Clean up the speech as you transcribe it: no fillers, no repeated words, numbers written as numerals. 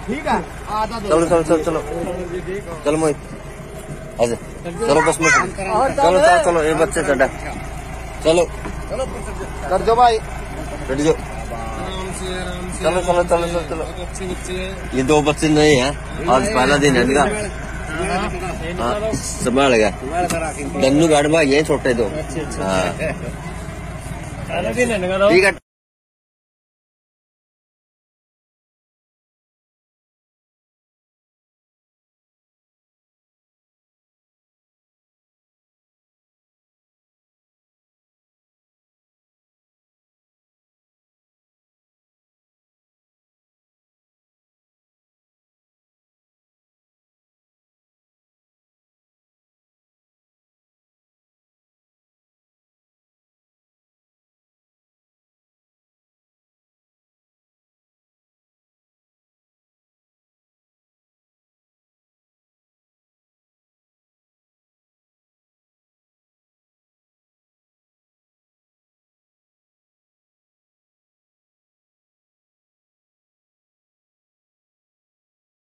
ठीक है चलो चलो चलो चलो चलो मोहित अच्छा चलो बस में चलो चलो चलो ये बच्चे चढ़ा चलो कर दो भाई बैठ जाओ चलो चलो चलो चलो चलो ये 2 बच्चे नए हैं आज पहला दिन है इनका हाँ संभाल गया गन्नू बैठ भाई ये छोटे 2 हाँ ठीक है।